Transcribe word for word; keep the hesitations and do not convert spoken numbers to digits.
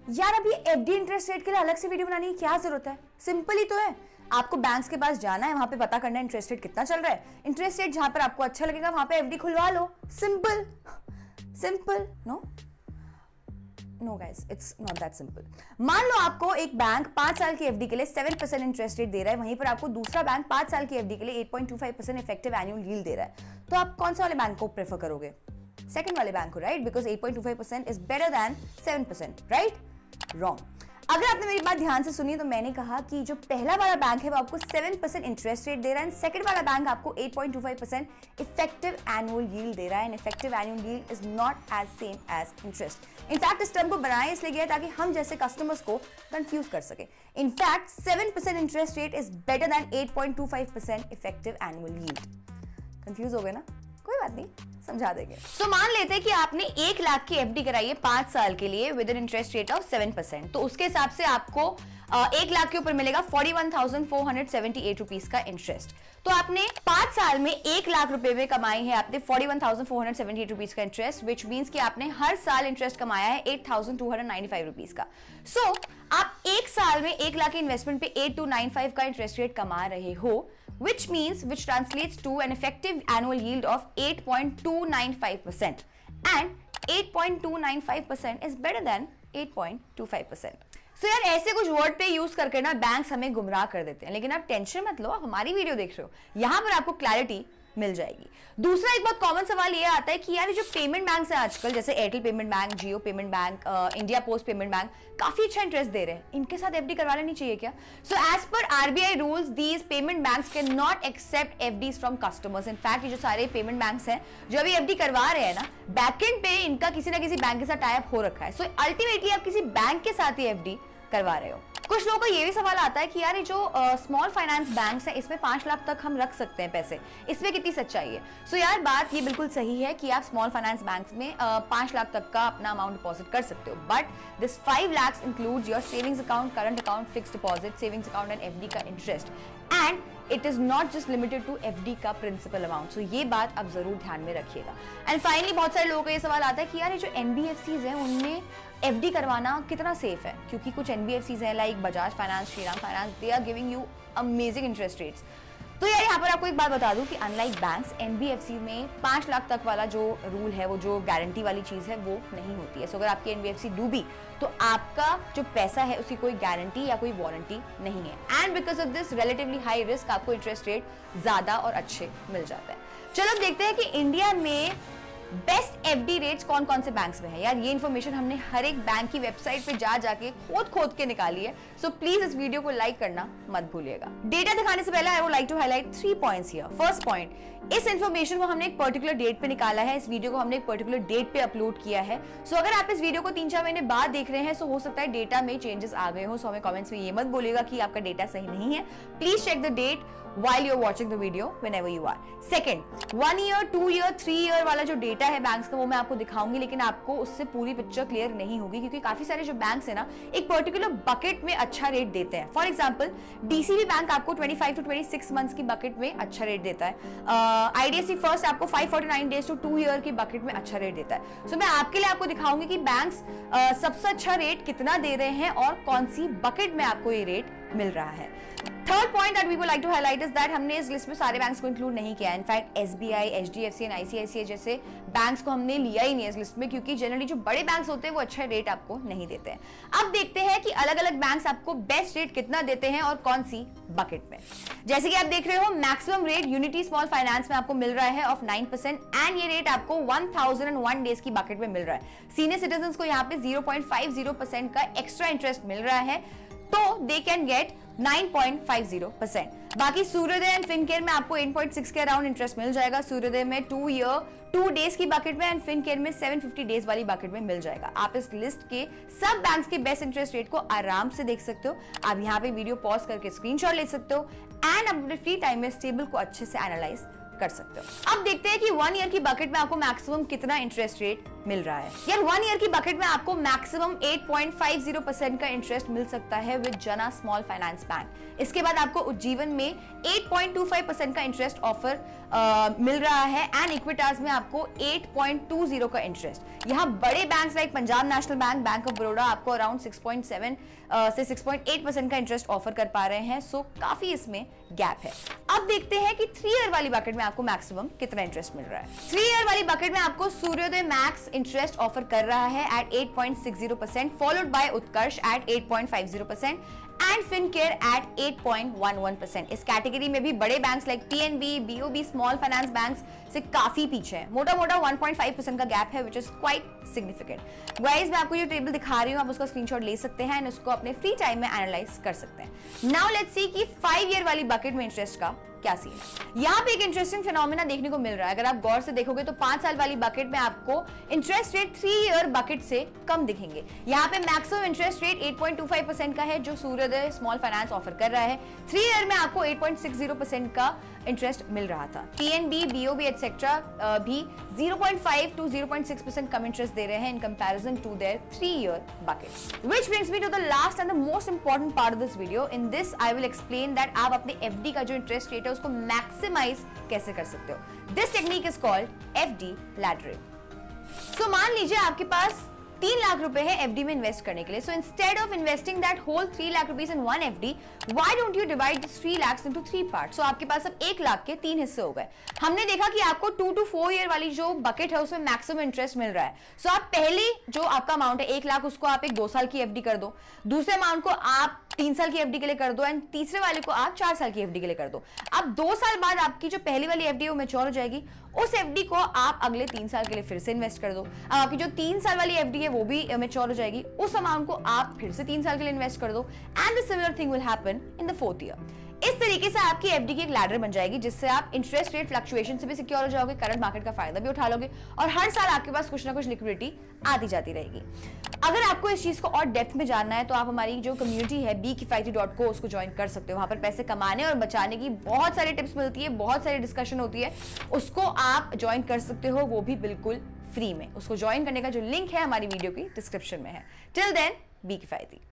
यार अभी FD interest rate के लिए अलग से वीडियो बनाने की क्या जरूरत है, सिंपल ही तो है। आपको बैंक्स के पास जाना है, वहां पे पता करना है इंटरेस्ट रेट कितना चल रहा है, इंटरेस्ट रेट जहां पर आपको अच्छा लगेगा वहां पे एफडी खुलवा लो। Simple simple no no guys, it's not that simple. मान लो आपको एक बैंक पांच साल की एफडी के लिए सेवन परसेंट इंटरेस्ट रेट दे रहा है, वहीं पर आपको दूसरा बैंक पांच साल की एफडी के लिए eight point two five percent effective annual yield दे रहा है, तो आप कौन सा वाले बैंक को प्रेफर करोगे? सेकंड वाले बैंक को, right? Because eight point two five percent is better than seven percent, right? Wrong. अगर आपने मेरी बात ध्यान से सुनी तो मैंने कहा कि जो पहला वाला बैंक है वो आपको सेवन परसेंट इंटरेस्ट रेट दे रहा है, सेकंड वाला बैंक आपको eight point two five percent effective annual yield दे रहा है। And effective annual yield is not as same as interest. In fact इस टर्म को बनाया इसलिए गया ताकि हम जैसे कस्टमर्स को कंफ्यूज कर सके। In fact seven percent interest rate is better than eight point two five percent effective annual yield. Confuse हो गए ना? कोई बात नहीं, समझा देंगे। सो so, मान लेते हैं कि आपने एक लाख की एफडी कराई है पांच साल के लिए with an interest rate of seven percent, तो उसके हिसाब से आपको एक लाख के ऊपर मिलेगा forty one thousand four hundred seventy eight rupees का इंटरेस्ट। तो आपने पांच साल में एक लाख रुपए में कमाई है आपने forty one thousand four hundred seventy eight rupees का इंटरेस्ट, विच मींस कि आपने हर साल इंटरेस्ट कमाया है eight thousand two hundred ninety five rupees का। सो so, आप एक साल में एक लाख की इन्वेस्टमेंट पे एट टू नाइन फाइव का इंटरेस्ट रेट कमा रहे हो, which means which translates to an effective annual yield of eight point two nine five percent, and eight point two nine five percent is better than eight point two five percent. So यार ऐसे कुछ word पे use करके ना banks हमें गुमराह कर देते हैं, लेकिन आप टेंशन मत लो, आप हमारी वीडियो देख रहे हो, यहां पर आपको क्लैरिटी मिल जाएगी। दूसरा एक बहुत कॉमन सवाल ये आता है कि यार जो पेमेंट बैंक है आजकल, जैसे Airtel payment bank, Jio payment bank, India Post payment bank, काफी अच्छा इंटरेस्ट दे रहे हैं, इनके साथ एफडी करवा लेनी चाहिए क्या? So as per RBI rules these payment banks can not accept FDs from customers. In fact ये जो सारे पेमेंट बैंक्स हैं जो अभी एफडी करवा रहे हैं ना, बैकएंड पे इनका किसी ना किसी बैंक के साथ टाई अप हो रखा है। सो so, अल्टीमेटली आप किसी बैंक के साथ ही एफडी करवा रहे हो। कुछ लोगों का ये भी सवाल आता है कि यार ये जो स्मॉल फाइनेंस बैंक्स हैं इसमें पांच लाख तक हम रख सकते हैं पैसे, इसमें कितनी सच्चाई है? सो so, यार बात ये बिल्कुल सही है कि आप स्मॉल फाइनेंस बैंक्स में पांच लाख तक का अपना अमाउंट डिपॉजिट कर सकते हो, but this five lakh includes your savings account, current account, fixed deposit, savings account and FD का interest, and it is not just limited to FD का प्रिंसिपल अमाउंट। सो ये बात आप जरूर ध्यान में रखिएगा। एंड फाइनली बहुत सारे लोगों का ये सवाल आता है कि यार ये जो एनबीएफसीज हैं उनमें एफडी करवाना कितना सेफ है, क्योंकि कुछ एनबीएफसीज हैं like Bajaj finance, Shriram finance, they are giving you amazing interest rates. तो यार यहाँ पर आपको एक बात बता दूं कि अनलाइक बैंक्स, एनबीएफसी में पांच लाख तक वाला जो रूल है, वो जो गारंटी वाली चीज है वो नहीं होती है। सो so, अगर आपकी एनबीएफसी डूबी तो आपका जो पैसा है उसकी कोई गारंटी या कोई वारंटी नहीं है, and because of this relatively high risk आपको इंटरेस्ट रेट ज्यादा और अच्छे मिल जाता है। चलो अब देखते हैं कि इंडिया में बेस्ट एफडी रेट्स कौन कौन से बैंक्स में है। यार ये इन्फॉर्मेशन हमने हर एक बैंक की वेबसाइट पे जा जाके खोद खोद के निकाली है, सो प्लीज इस वीडियो को लाइक करना मत भूलिएगा। डेटा दिखाने से पहले I would like to highlight three points here. First point, इस इन्फॉर्मेशन को हमने एक पर्टिकुलर डेट पे निकाला है, इस वीडियो को हमने एक पर्टिकुलर डेट पे अपलोड किया है। सो so, अगर आप इस वीडियो को तीन चार महीने बाद देख रहे हैं तो हो सकता है डेटा में चेंजेस आ गए हो। सो so, हमें कमेंट्स में ये मत बोलिएगा कि आपका डेटा सही नहीं है। Please check the date while you're watching the video whenever you are. Second, one year, two year, three year वाला जो डेटा है बैंक्स का वो मैं आपको दिखाऊंगी, लेकिन आपको उससे पूरी पिक्चर क्लियर नहीं होगी, क्योंकि काफी सारे जो बैंक्स है ना एक पर्टिकुलर बकेट में अच्छा रेट देते हैं। फॉर एग्जांपल डीसीबी बैंक आपको twenty five to twenty six months की बकेट में अच्छा रेट देता है। आईडीएफसी फर्स्ट आपको five forty nine days to two year की बकेट में अच्छा रेट देता है। सो so, मैं आपके लिए आपको दिखाऊंगी कि बैंक्स सबसे अच्छा रेट कितना दे रहे हैं और कौन सी बकेट में आपको ये रेट मिल रहा है। Third point that we would like to highlight is that हमने इस लिस्ट में सारे बैंक्स को इंक्लूड नहीं किया है। In fact SBI, HDFC and ICICI जैसे बैंक्स को हमने लिया ही नहीं है इस लिस्ट में, क्योंकि जनरली जो बड़े बैंक्स होते हैं वो अच्छा रेट आपको नहीं देते हैं। अब देखते हैं कि अलग अलग बैंक्स आपको बेस्ट रेट कितना देते हैं और कौन सी बकेट में। जैसे कि आप देख रहे हो, maximum rate Unity small finance में आपको मिल रहा है ऑफ नाइन परसेंट, एंड ये रेट आपको वन थाउजेंड वन डेज की बकेट में मिल रहा है। सीनियर सिटीजन को यहाँ पे zero point five zero percent का एक्स्ट्रा इंटरेस्ट मिल रहा है, तो they can get nine point five zero percent. बाकी सूर्योदय एंड फिनकेयर में आपको एट पॉइंट सिक्स के अराउंड इंटरेस्ट मिल जाएगा। सूर्योदय में टू ईयर टू डेज की बकेट में एंड फिनकेयर में सेवन फिफ्टी डेज वाली बकेट में मिल जाएगा। आप इस लिस्ट के सब बैंक्स के बेस्ट इंटरेस्ट रेट को आराम से देख सकते हो। आप यहाँ पे वीडियो पॉज करके स्क्रीनशॉट ले सकते हो एंड अपने फ्री टाइम में टेबल को अच्छे से एनालाइज कर सकते हो। अब देखते हैं कि वन ईयर की बकेट में आपको मैक्सिमम कितना इंटरेस्ट रेट मिल रहा है। यार वन ईयर की बकेट में आपको maximum eight point five zero percent का इंटरेस्ट मिल सकता है विद जना स्मॉल फाइनेंस बैंक। इसके बाद आपको उज्जीवन में eight point two five percent का इंटरेस्ट ऑफर मिल रहा है एंड इक्विटास में आपको एट पॉइंट टू जीरो का इंटरेस्ट। यहाँ बड़े banks like Punjab National Bank, Bank of Baroda आपको अराउंड सिक्स पॉइंट सेवन से सिक्स पॉइंट एट परसेंट का इंटरेस्ट ऑफर कर पा रहे हैं, सो काफी इसमें गैप है। अब देखते हैं कि थ्री ईयर वाली बकेट में आपको मैक्सिमम कितना इंटरेस्ट मिल रहा है। थ्री ईयर वाली बकेट में आपको सूर्योदय मैक्स इंटरेस्ट ऑफर कर रहा है at eight point six zero percent, followed by Utkarsh at eight point five zero percent and Fincare at eight point one one percent. इस कैटेगरी में भी बड़े banks like PNB, BOB, small finance banks से काफी पीछे है। मोटा मोटा वन पॉइंट फाइव परसेंट का गैप है, which is quite significant. Guys मैं आपको ये टेबल दिखा रही हूँ, आप उसका स्क्रीनशॉट ले सकते हैं एंड उसको अपने फ्री टाइम में एनालाइज कर सकते हैं। नाउ लेट्स सी कि फाइव ईयर वाली बकेट में इंटरेस्ट का क्या सीन है। यहाँ पे एक इंटरेस्टिंग फिनोमेना देखने को मिल रहा है। अगर आप गौर से देखोगे तो पांच साल वाली बकेट में आपको interest rate three year bucket से कम दिखेंगे। यहाँ पे maximum interest rate eight point two five percent का है जो सूर्योदय स्मॉल फाइनेंस ऑफर कर रहा है। थ्री ईयर में आपको eight point six zero percent का इंटरेस्ट मिल रहा था। पीएनबी, बीओबी एटसेट्रा भी zero point five to zero point six percent कम इंटरेस्ट दे रहे हैं in comparison to their three year buckets. Which brings me to the last and the most important part of this video. In this I will explain that आप अपने FD का जो interest rate है उसको maximise कैसे कर सकते हो। This technique is called FD laddering. So मान लीजिए आपके पास तीन लाख रुपए है एफडी में इन्वेस्ट करने के लिए। So instead of investing that whole three lakh rupees in one FD, why don't you divide this three lakh into three part. So आपके पास अब एक लाख के तीन हिस्से हो गए। हमने देखा कि आपको टू टू फोर ईयर वाली जो बकेट है उसमें मैक्सिमम इंटरेस्ट मिल रहा है। सो so आप पहले जो आपका अमाउंट है एक लाख, उसको आप एक दो साल की एफडी कर दो, दूसरे अमाउंट को आप तीन साल की एफडी के लिए कर दो एंड तीसरे वाले को आप चार साल की एफडी के लिए कर दो। अब दो साल बाद आपकी जो पहली वाली एफडी है वो मैच्योर हो जाएगी। उस एफडी को आप अगले तीन साल के लिए फिर से इन्वेस्ट कर दो। अब आपकी जो तीन साल वाली एफडी है वो भी मैच्योर हो जाएगी। उस अमाउंट को आप फिर से तीन साल के लिए इन्वेस्ट कर दो and the similar thing will happen in the fourth year. इस तरीके से आपकी एफडी की एक लैडर बन जाएगी जिससे आप इंटरेस्ट रेट फ्लक्चुएशन से भी सिक्योर हो जाओगे, करंट मार्केट का फायदा भी उठा लोगे और हर साल आपके पास कुछ ना कुछ लिक्विडिटी आती जाती रहेगी। अगर आपको इस चीज को और डेप्थ में जानना है तो आप हमारी जो कम्युनिटी है बी किफायती डॉट को उसको ज्वाइन कर सकते हो। वहां पर पैसे कमाने और बचाने की बहुत सारी टिप्स मिलती है, बहुत सारी डिस्कशन होती है, उसको आप ज्वाइन कर सकते हो, वो भी बिल्कुल फ्री में। उसको ज्वाइन करने का जो लिंक है हमारी वीडियो की डिस्क्रिप्शन में है। टिल देन बी किफायती।